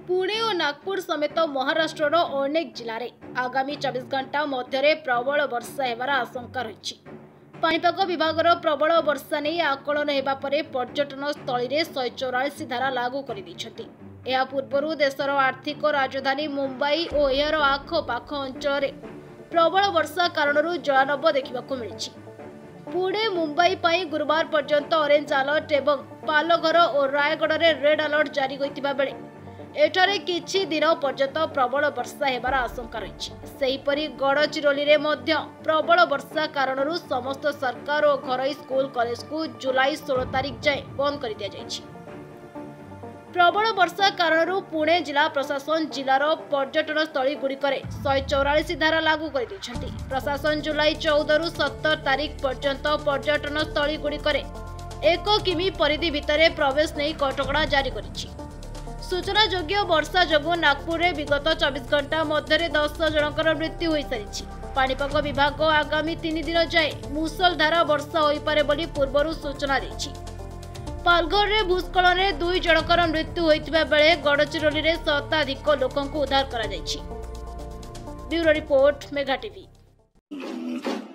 पुणे और नागपुर समेत महाराष्ट्र अनेक जिले में आगामी 24 घंटा मध्य प्रबल वर्षा होबार आशंका रही। पाणीपाग विभाग प्रबल वर्षा नहीं आकलन होगा पर्यटन स्थल में 144 धारा लागू कर पूर्व देशर आर्थिक राजधानी मुंबई और यार आखपाख अंचल प्रबल वर्षा कारण जलानभ देखा मिली। पुणे मुंबई पर गुरुवार पर्यंत ऑरेंज अलर्ट एवं पालघर और रायगढ़ में रेड अलर्ट जारी होता बेले एठारे किछि दिन पर्यंत प्रबल वर्षा हेबार आशंका रही। सेहीपरि गड़चिरोली रे मध्य प्रबल वर्षा कारण समस्त सरकार और घरोई स्कूल कॉलेज को जुलाई 16 तारिख जाए बंद कर दिया जायछि। प्रबल वर्षा कारण पुणे जिला प्रशासन जिलार पर्यटन स्थली गुड़िकरे 144 धारा लागू कर दैछन्ति। प्रशासन जुलाई 14 रु 17 तारिख पर्यंत पर्यटन स्थली गुड़िकरे 1 किमी परिधि भितर प्रवेश नहीं कटकड़ा जारी करिछि। सूचना योग्य वर्षा जोगु नागपुर में विगत 24 घंटा मध्य 10 जनकर मृत्यु हो सारी। पाणीपाग विभाग आगामी 3 दिन जाए मुसलधार वर्षा होइपारे बोली पूर्व सूचना देछि। पालघर में भूस्खलन में 2 जनकर मृत्यु होइतिबा बेले गड़चिरोली में शताधिक लोकंकु उद्धार करा जायछि। Bureau report Mega TV.